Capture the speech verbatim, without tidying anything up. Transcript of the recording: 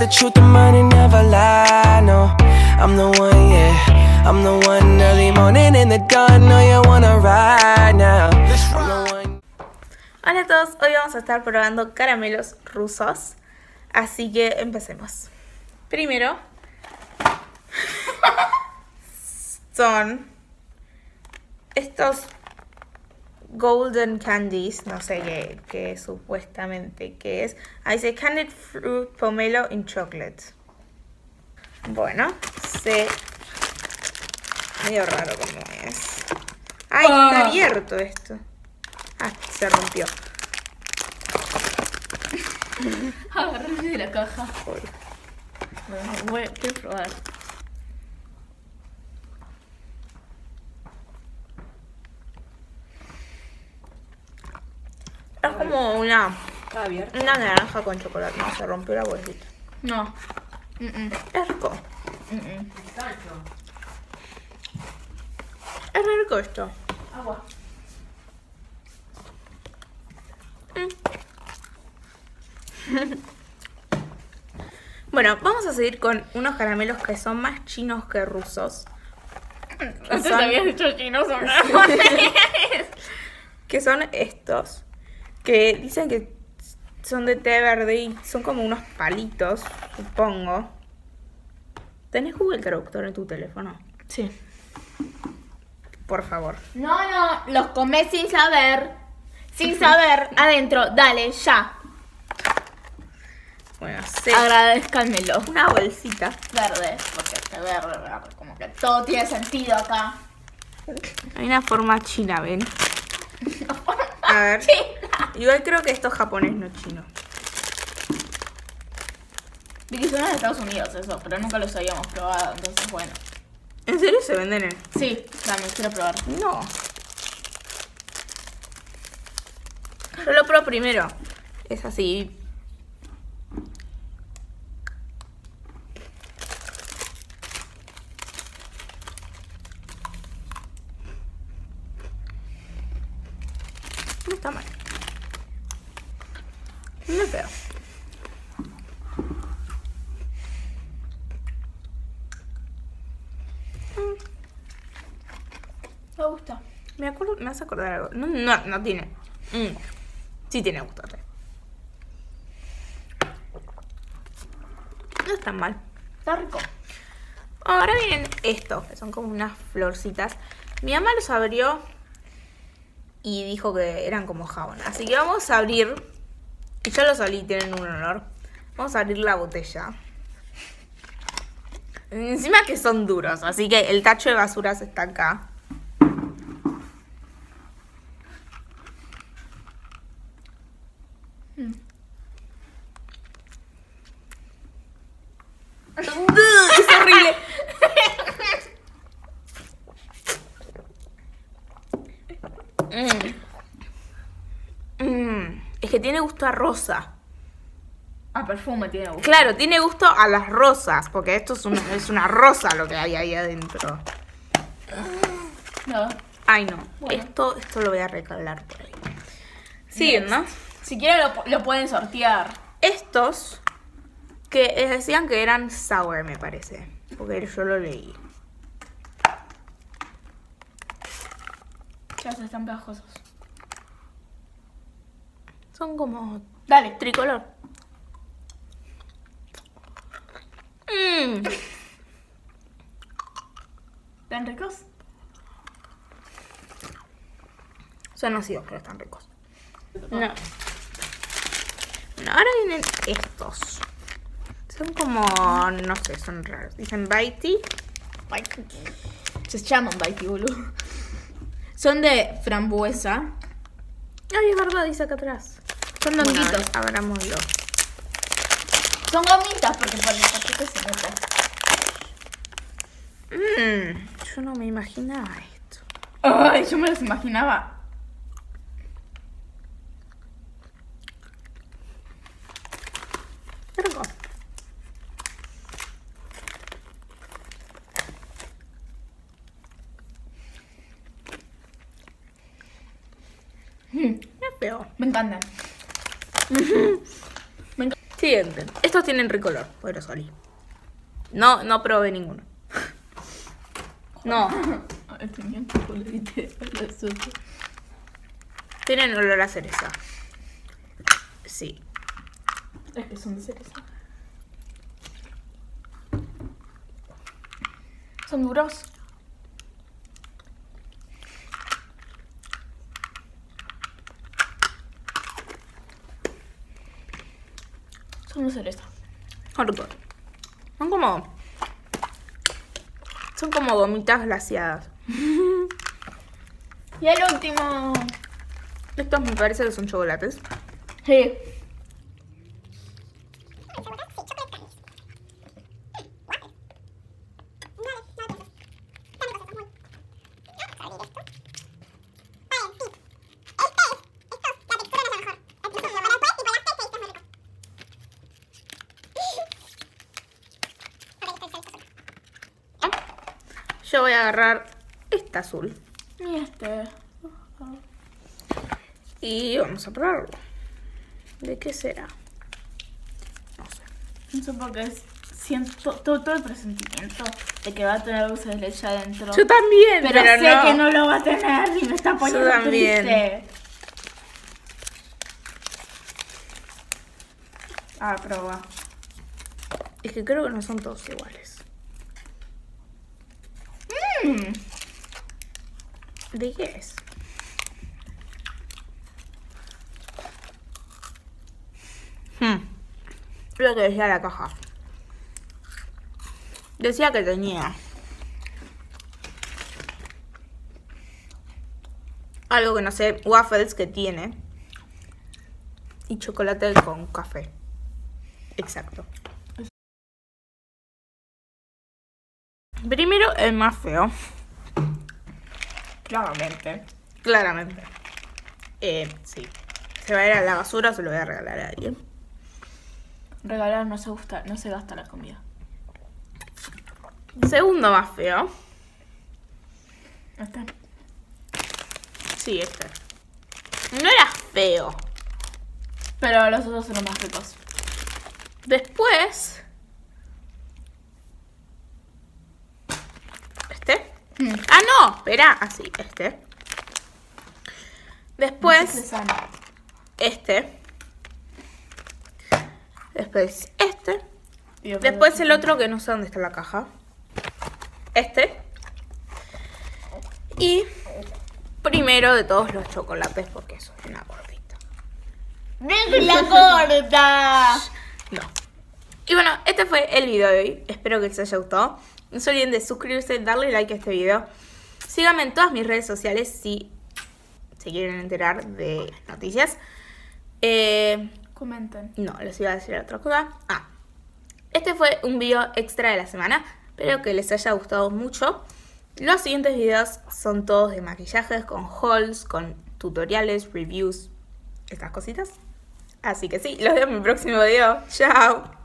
the truth, the money never lie, no. I'm the one, yeah. I'm the one early morning in the dawn. No, you wanna ride now. I'm the one. Hola a todos, hoy vamos a estar probando caramelos rusos. Así que empecemos. Primero son estos golden candies, no sé qué, qué supuestamente qué es. Ahí dice candied fruit pomelo in chocolate. Bueno, se... medio raro como es. ¡Ay, Ah. está abierto esto! Ah, se rompió. Agarrarme de la caja. Uy. Bueno, voy, quiero probar. Es como una, Está abierto. una naranja con chocolate. No, se rompió la bolsita. No. Mm -mm. Es rico. Mm -mm. Es re rico esto. Agua. Bueno, vamos a seguir con unos caramelos que son más chinos que rusos. Antes Son- habías dicho chinos o no. Que son estos. Que dicen que son de té verde y son como unos palitos, supongo. ¿Tenés Google Traductor en tu teléfono? Sí. Por favor. No, no, los comés sin saber. Sin saber, adentro, dale, ya. Bueno, sí. Agradezcanmelo. Una bolsita. Verde, porque este verde, verde, como que todo tiene sentido acá. Hay una forma china, ¿ven? A ver. China. Igual creo que esto es japonés, no chino. Vi que son de Estados Unidos eso, pero nunca los habíamos probado, entonces bueno. ¿En serio se venden en...? Sí, dame, quiero probar. No. Yo lo pruebo primero. Es así. No está mal. No es feo. Me gusta. Me acuerdo, me hace acordar algo. No, no, no tiene. Mm. Sí tiene gusto. No está mal. Está rico. Ahora vienen estos, que son como unas florcitas. Mi mamá los abrió y dijo que eran como jabón. Así que vamos a abrir. Y ya los olí, tienen un olor. Vamos a abrir la botella. Encima que son duros, así que el tacho de basuras está acá. Es horrible. Mm. Mm. Es que tiene gusto a rosa. Ah, perfume tiene gusto. Claro, tiene gusto a las rosas, porque esto es una, es una rosa lo que hay ahí adentro. No. Ay, no. Bueno. Esto, esto lo voy a recalar por ahí. Siguen, ¿no? Si quieren lo, lo pueden sortear. Estos que eh, decían que eran sour, me parece. Porque yo lo leí. Ya se están pegajosos. Son como Dale. tricolor. Mm. ¿Están ricos? Son ácidos, pero están ricos. No. Bueno, ahora vienen estos. Son como, no sé, son raros. Dicen Bitey. Se llaman Bitey, boludo. Son de frambuesa. Ay, es verdad, dice acá atrás. Son Bueno, longuitos. a ver, abrámoslo. Son gomitas porque por el paquete se nota. Mmm, yo no me imaginaba esto. Ay, yo me los imaginaba. Qué rico. Mm, No es feo. me encantan. Me enc- Siguiente. Estos tienen ricolor, pero solí. No, no probé ninguno. No. Tenía chocolate a la sopa. Tienen olor a cereza. Sí. Es que son de cereza. Son duros. Son de cereza. Son ricos. Son como... Son como gomitas glaseadas. Y el último. Estos me parece que son chocolates. Sí. Yo voy a agarrar esta azul. Y este. Y vamos a probarlo. ¿De qué será? No sé. No sé por qué es- siento todo, todo el presentimiento de que va a tener dulce de leche adentro. Yo también, pero, pero, sé no. que no lo va a tener y me está poniendo también. triste. Ah, prueba. Es que creo que no son todos iguales. Mm. ¿De qué es? Hmm. Lo que decía la caja. Decía que tenía algo que no sé, waffles que tiene y chocolate con café. Exacto. Primero el más feo, Claramente. claramente. Eh, sí. Se va a ir a la basura o se lo voy a regalar a alguien. Regalar no se gusta, no se gasta la comida. Segundo más feo. Este. Sí, este. No era feo. Pero los otros son los más ricos. Después. ¿Este? Mm. Ah, no, espera. Así, este. Después, este. Después, este. Después el otro que no sé dónde está la caja. Este. Y primero de todos los chocolates porque soy una gordita. ¡La gorda! No. Y bueno, este fue el video de hoy. Espero que les haya gustado. No se olviden de suscribirse, darle like a este video. Síganme en todas mis redes sociales si se quieren enterar de noticias. Eh, Comenten. no, les iba a decir otra cosa. Ah, este fue un video extra de la semana. Espero que les haya gustado mucho. Los siguientes videos son todos de maquillajes, con hauls, con tutoriales, reviews, estas cositas. Así que sí, los veo en mi próximo video. Chao.